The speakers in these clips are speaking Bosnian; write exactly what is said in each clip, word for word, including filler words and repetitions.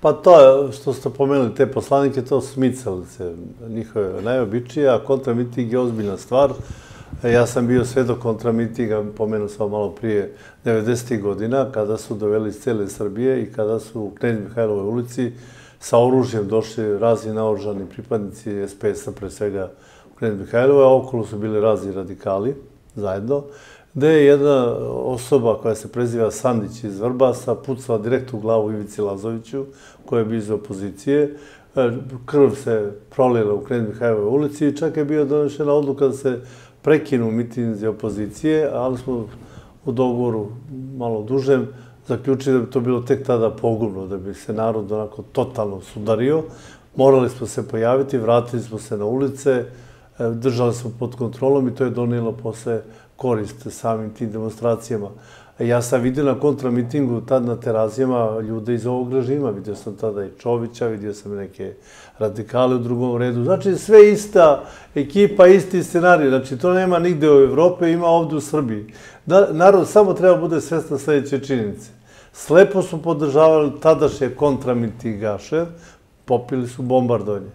Pa to što ste pomenuli, te poslanike, to su smicalice njihove najobičije, a kontramiting je ozbiljna stvar. Ja sam bio svedok kontramitinga, pomenuo sam malo prije, devedesetih godina, kada su doveli iz cele Srbije i kada su u Knez Mihajlovoj ulici sa oružjem došli razni naoružani pripadnici es pe es-a, pre svega u Knez Mihajlovoj, a okolo su bili razni radikali zajedno, gde je jedna osoba koja se preziva Sandić iz Vrbasa pucala direkt u glavu Ivici Lazoviću, koja je bio iz opozicije. Krv se prolila u Knez Mihajlovoj ulici i čak je bio donešena odluka da se prekinu mitinzi opozicije, ali smo u dogovoru malo dužem zaključili da bi to bilo tek tada pogubno, da bi se narod onako totalno sudario. Morali smo se pojaviti, vratili smo se na ulice, držali smo pod kontrolom i to je donijelo posle korist samim tim demonstracijama. Ja sam vidio na kontramitingu tad na Terazijama ljude iz ovog režima. Vidio sam tada i Čovića, vidio sam neke radikale u drugom redu. Znači, sve ista ekipa, isti scenarij. Znači, to nema nigde u Evropi, ima ovde u Srbiji. Narod samo treba bude svestan sledeće činjenice. Slepo su podržavali tadašnje kontramitingaše, popili su bombardovanje.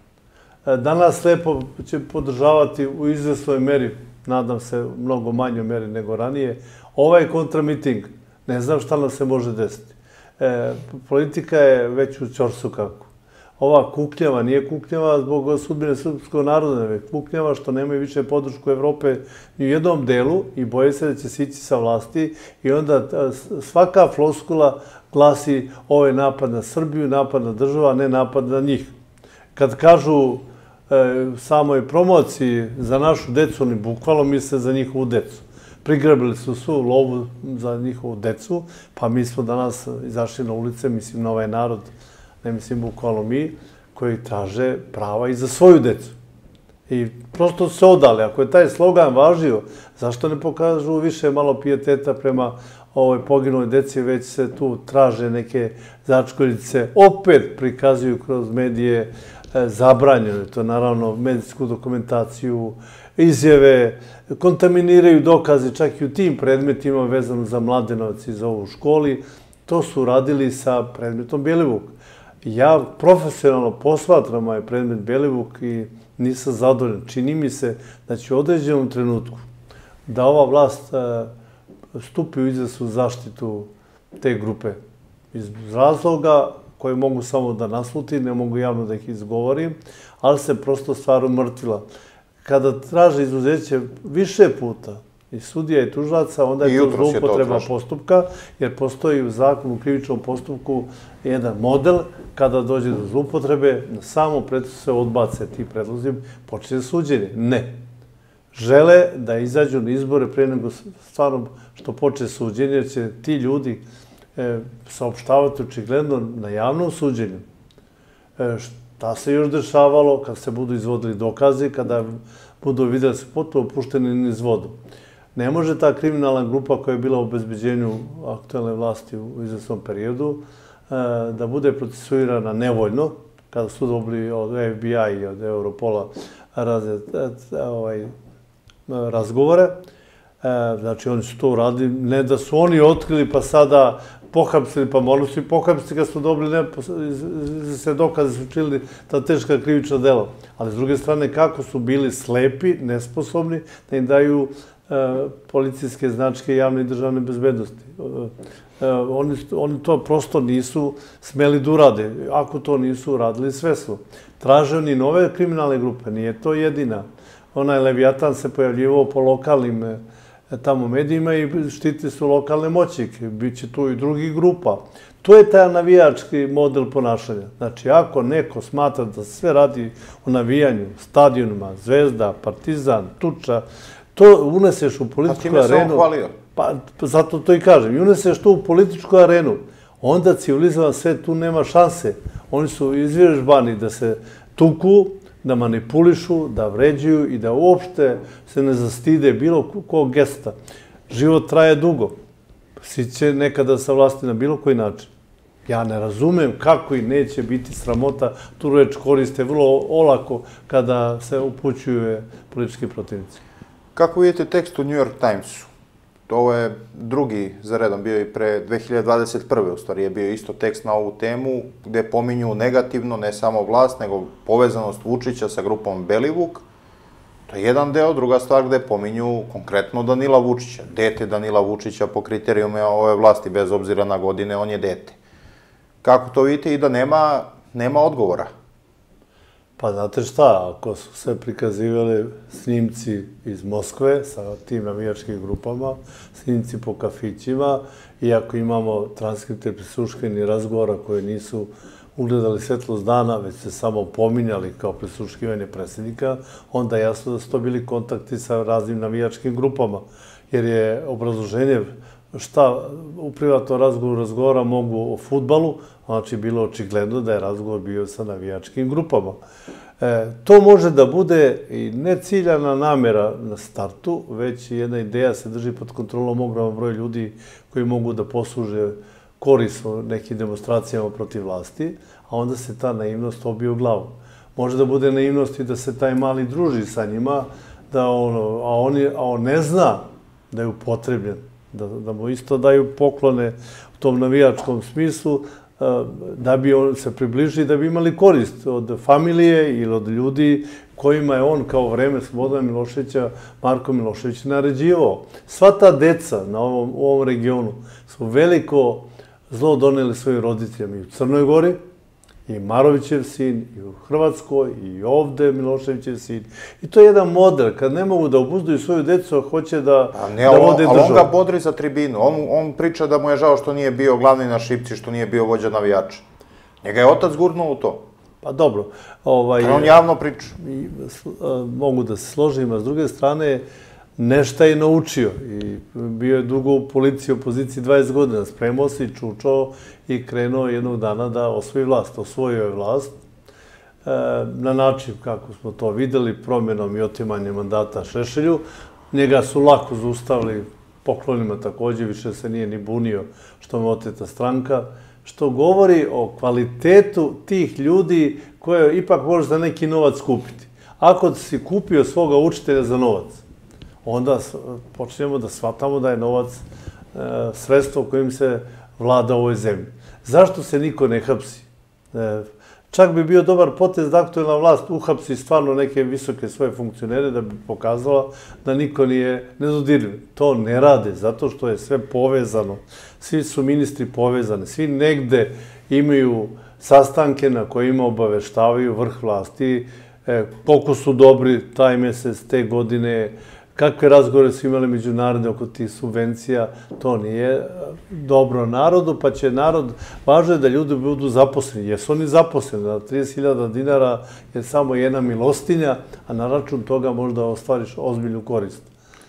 Danas slepo će podržavati u izvesnoj meri, nadam se mnogo manjoj meri nego ranije, ovaj kontramiting. Ne znam šta nam se može desiti. Politika je već u ćorsokaku. Ova kuknjava nije kuknjava zbog sudbine srpskog naroda, već kuknjava što nemaju više podršku Evrope ni u jednom delu i boje se da će se ići sa vlasti i onda svaka floskula glasi ovo je napad na Srbiju, napad na državu, a ne napad na njih. Kad kažu samoj promociji za našu decu, oni bukvalno misle za njihovu decu. Prigrabili su svu lovu za njihovu decu, pa mi smo danas izašli na ulice, mislim na ovaj narod, ne mislim bukvalno mi, koji traže prava i za svoju decu. I prosto se odali. Ako je taj slogan važio, zašto ne pokažu više malo pijeteta prema ovoj poginuloj deci, već se tu traže neke začkoljice, opet prikazuju kroz medije zabranjeno. To je naravno medicinsku dokumentaciju, izjave, kontaminiraju dokaze čak i u tim predmetima vezano za Mladenovac i za ovu školi. To su radili sa predmetom Belivuk. Ja profesionalno posmatram ovaj predmet Belivuk i nisam zadovoljan. Čini mi se da će u određenom trenutku da ova vlast stupi u izvesnu zaštitu te grupe. Iz razloga koje mogu samo da naslutim, ne mogu javno da ih izgovorim, ali se prosto stvar umrtvila. Kada traže izuzeće više puta i sudija i tužilaca, onda je to zloupotreba postupka, jer postoji u zakonu, u krivičnom postupku, jedan model, kada dođe do zloupotrebe, na samom predlogu se odbace ti predlozi, počne suđenje. Ne. Žele da izađu na izbore pre nego stvarno što počne suđenje, jer će ti ljudi saopštavati očigledno na javnom suđenju. Šta se još dešavalo kad se budu izvodili dokazi, kada budu vidjeli se potpuno pušteni niz vodu. Ne može ta kriminalna grupa koja je bila u obezbeđenju aktualne vlasti u izvesnom periodu da bude procesuirana nevoljno, kada su dobili od ef bi a i od Europola razne razgovore. Znači, oni su to uradili, ne da su oni otkrili pa sada pohapsili, pa morali su i pohapsili kad su dobili se dokaze, su učinili ta teška krivična dela. Ali s druge strane, kako su bili slepi, nesposobni da im daju policijske značke javne i državne bezbednosti. Oni to prosto nisu smeli da urade. Ako to nisu uradili, svesno. Traže oni nove kriminalne grupe, nije to jedina. Onaj Leviatan se pojavljivao po lokalnim tamo medijima i štiti su lokalne moćnike. Biće tu i drugih grupa. To je taj navijački model ponašanja. Znači, ako neko smatra da sve radi u navijanju, stadionima, Zvezda, Partizan, Tuča, to uneseš u političku arenu. A time se on hvalio? Pa, zato to i kažem. I uneseš to u političku arenu. Onda civilizovan svet tu nema šanse. Oni su izvježbani da se tuku, da manipulišu, da vređuju i da uopšte se ne zastide bilo kog gesta. Život traje dugo. Svi će nekada sa vlasti na bilo koji način. Ja ne razumem kako i neće biti sramota. Tu reč koriste vrlo olako kada se upućuju politički protivnici. Kako vidite tekst u New York Timesu? ovo je drugi za redom, bio i pre dve hiljade dvadeset prve. u stvari je bio isto tekst na ovu temu, gde pominju negativno ne samo vlast, nego povezanost Vučića sa grupom Belivuk. To je jedan deo, druga stvar gde pominju konkretno Danila Vučića. Dete Danila Vučića po kriterijume ove vlasti, bez obzira na godine, on je dete. Kako to vidite i da nema, nema odgovora? Pa znate šta, ako su se prikazivali snimci iz Moskve sa tim navijačkim grupama, snimci po kafićima, i ako imamo transkripte prisluškivanja razgovora koje nisu ugledali svetlost dana, već se samo pominjali kao prisluškivanje predsjednika, onda je jasno da su to bili kontakti sa raznim navijačkim grupama, jer je obrazloženje šta u privatnom razgovoru razgovora mogu o fudbalu, znači bilo očigledno da je razgovor bio sa navijačkim grupama. To može da bude i ne ciljana namera na startu, već jedna ideja se drži pod kontrolom ogroman broj ljudi koji mogu da posluže korist o nekim demonstracijama protiv vlasti, a onda se ta naivnost obije u glavu. Može da bude naivnost i da se taj mali druži sa njima, a on ne zna da je upotrebljen, da mu isto daju poklone u tom navijačkom smislu, da bi on se približili, da bi imali korist od familije ili od ljudi kojima je on kao vreme Slobodana Miloševića, Marko Milošević, naređivao. Sva ta deca u ovom regionu su veliko zlo doneli svojim roditeljima i u Crnoj Gori, i Marovićev sin, i u Hrvatskoj, i ovde Miloševićev sin. I to je jedan model, kad ne mogu da obuzdaju svoju decu, a hoće da vode državu. Ali on ga bodri za tribinu. On priča da mu je žao što nije bio glavni na šipci, što nije bio vođa navijača. Njega je otac gurnuo u to. Pa dobro. On javno priča. Mogu da se složim, a s druge strane, nešto je naučio i bio je dugo u policiji, opoziciji dvadeset godina, spremao se i čučao i krenuo jednog dana da osvoji vlast. Osvojio je vlast na način kako smo to videli, promjenom i otimanjem mandata Šešelju. Njega su lako zaustavili poklonima također, više se nije ni bunio što mu oteta stranka, što govori o kvalitetu tih ljudi koje ipak možeš za neki novac kupiti. Ako si kupio svoga učitelja za novac, onda počnemo da shvatamo da je novac sredstvo kojim se vlada u ovoj zemlji. Zašto se niko ne hapsi? Čak bi bio dobar potez da aktuelna vlast uhapsi stvarno neke visoke svoje funkcionere da bi pokazala da niko nije nedodirljiv. To ne rade, zato što je sve povezano. Svi su ministri povezani, svi negde imaju sastanke na kojima obaveštavaju vrh vlasti, koliko su dobri taj mesec, te godine, kakve razgovore su imali međunarodne oko tih subvencija, to nije dobro narodu, pa će narod, važno je da ljudi budu zaposleni. Jesu oni zaposleni, da trideset hiljada dinara je samo jedna milostinja, a na račun toga možda ostvariš ozbiljnu korist.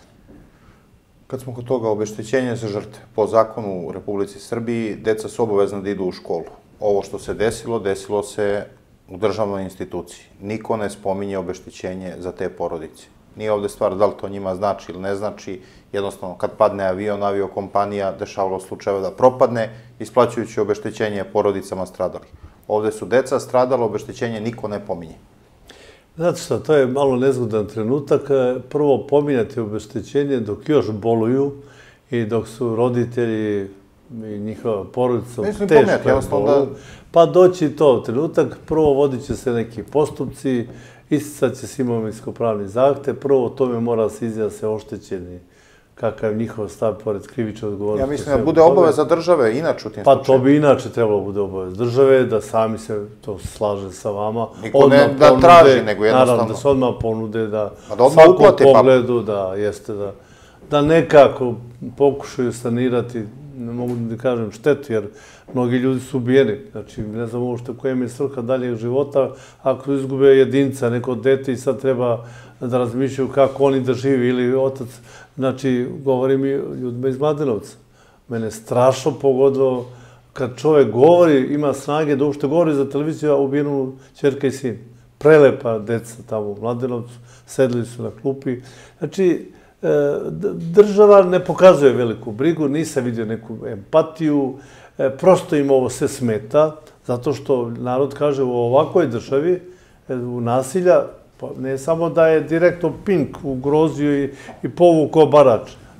Kad smo kod toga, obeštećenje za žrtve, po zakonu u Republici Srbiji, deca su obavezna da idu u školu. Ovo što se desilo, desilo se u državnoj instituciji. Niko ne spominje obeštećenje za te porodice. Nije ovde stvar da li to njima znači ili ne znači. Jednostavno, kad padne avion, aviokompanija, dešavalo slučajeva da propadne, isplaćujući obeštećenje porodicama stradalih. Ovde su deca stradala, obeštećenje niko ne pominje. Znate šta, to je malo nezgodan trenutak. Prvo, pominjati obeštećenje dok još boluju i dok su roditelji i njihova porodica teško boluju. Pa doći to trenutak, prvo vodit će se neki postupci, isticat će se imovinsko-pravni zahtev, prvo o tome mora se izjasniti se oštećeni, kakav je njihov stav pored krivične odgovornosti. Ja mislim da bude obaveza države inače u tim slučajima. Pa to bi inače trebalo bude obaveza države, da sami se to slaže sa vama. Niko ne da traži, nego jednostavno. Naravno, da se odmah ponude, da svakom pogledu, da jeste da da nekako pokušaju sanirati, ne mogu da kažem štetu, jer mnogi ljudi su ubijeni. Znači, ne znam uopšte kojem je svrha daljeg života, ako izgube jedinca, neko dete i sad treba da razmišljaju kako oni da živi ili otac. Znači, govorim i ljudima iz Mladenovca. Mene strašno pogodilo kad čovjek govori, ima snage da uopšte govori za televiziju, a ubijenu ćerka i sin. Prelepa deca tamo u Mladenovcu, sedeli su na klupi. Znači, država ne pokazuje veliku brigu, nisam vidio neku empatiju, prosto im ovo sve smeta, zato što narod kaže u ovakvoj državi, u nasilja, ne samo da je direktno Pink ugrozio i povukao barač,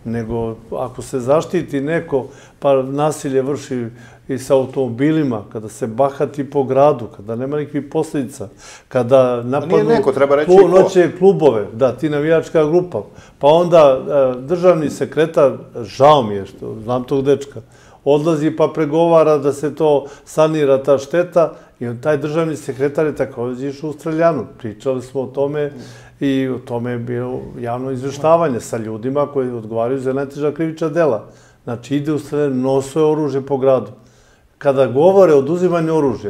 nego ako se zaštiti neko, pa nasilje vrši i sa automobilima, kada se bahati po gradu, kada nema nikakvih posljedica, kada napadnu noće klubove, da, ti navijačka grupa, pa onda državni sekretar, žao mi je što, znam tog dečka, odlazi pa pregovara da se to sanira ta šteta i taj državni sekretar je također išao u streljanu. Pričali smo o tome i o tome je bilo javno izveštavanje sa ljudima koji odgovaraju za najteža krivična dela. Znači, ide u streljanu, nosuje oružje po gradu. Kada govore o oduzimanju oružja,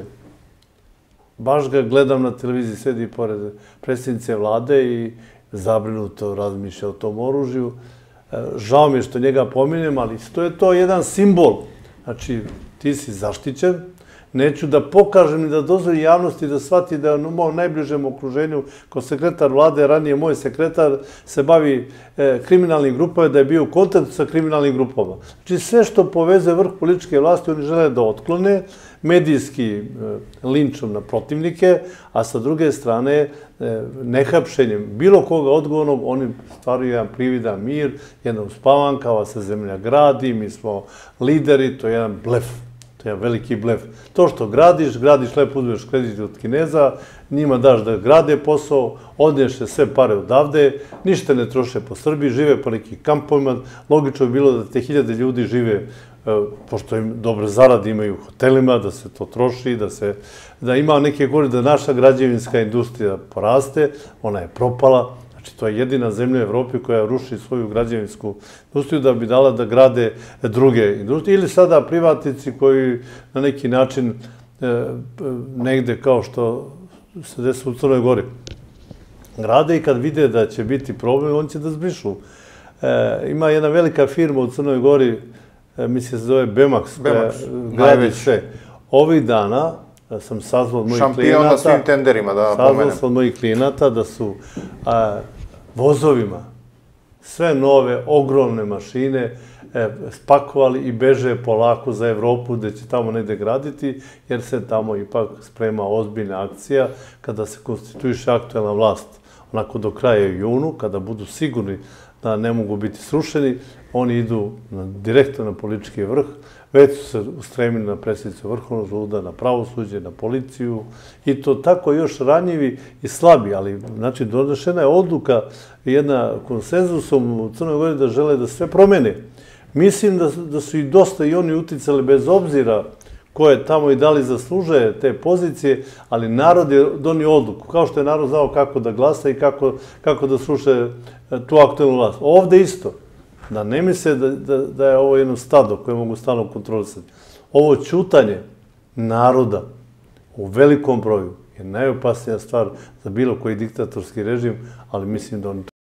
baš ga gledam na televiziji, sedi pored predsjednice vlade i zabrinuto razmišlja o tom oružju. Žao mi je što njega pominjem, ali to je to jedan simbol. Znači, ti si zaštićen, neću da pokažem i da dozvolim javnosti da shvati da je u mojom najbližem okruženju, kao sekretar vlade, ranije moj sekretar se bavi kriminalnim grupama, da je bio u kontaktu sa kriminalnim grupama. Znači, sve što poveze vrh političke vlasti, oni žele da otklone medijski linčom na protivnike, a sa druge strane nehapšenjem bilo koga odgovornog, oni stvaraju jedan prividan mir, jedna uspavanka, ova se zemlja gradi, mi smo lideri, to je jedan blef. To je veliki blef. To što gradiš, gradiš lepo, uzmeš kredit od Kineza, njima daš da grade posao, odnješe sve pare odavde, ništa ne troše po Srbiji, žive po nekim kampovima. Logično je bilo da te hiljade ljudi žive, pošto im dobre zarade imaju u hotelima, da se to troši, da ima neke gore, da naša građevinska industrija poraste, ona je propala. Znači, to je jedina zemlja u Evropi koja ruši svoju građevinsku industriju da bi dala da grade druge industrije. Ili sada privatnici koji na neki način negde kao što se desilo u Crnoj Gori grade i kad vide da će biti problem, on će da zbrišu. Ima jedna velika firma u Crnoj Gori, mislim se zove Bemax, koja gradi sve. Ovih dana sam sazvao od mojih klijenata... Šampion na svim tenderima, da pomenem. Sazvao sam od mojih klijenata da su vozovima sve nove, ogromne mašine spakovali i beže polako za Evropu, gde će tamo negde graditi, jer se tamo ipak sprema ozbiljna akcija kada se konstituiše aktuelna vlast. Onako do kraja junu, kada budu sigurni da ne mogu biti srušeni, oni idu direktno na politički vrh, već su se ustremili na predsjednicu Vrhovnog suda, na pravosuđe, na policiju i to tako još ranjivi i slabi, ali znači donešena je odluka jedna konsenzusom u Crnoj Gori da žele da sve promene. Mislim da su i dosta i oni uticali bez obzira ko je tamo i da li zaslužuje te pozicije, ali narod je donio odluku, kao što je narod znao kako da glasa i kako da sluše tu aktuelnu vlast. Ovde isto. Da ne misle da je ovo jedno stado koje mogu stalno kontrolisati. Ovo ćutanje naroda u velikom broju je najopasnija stvar za bilo koji diktatorski režim, ali mislim da oni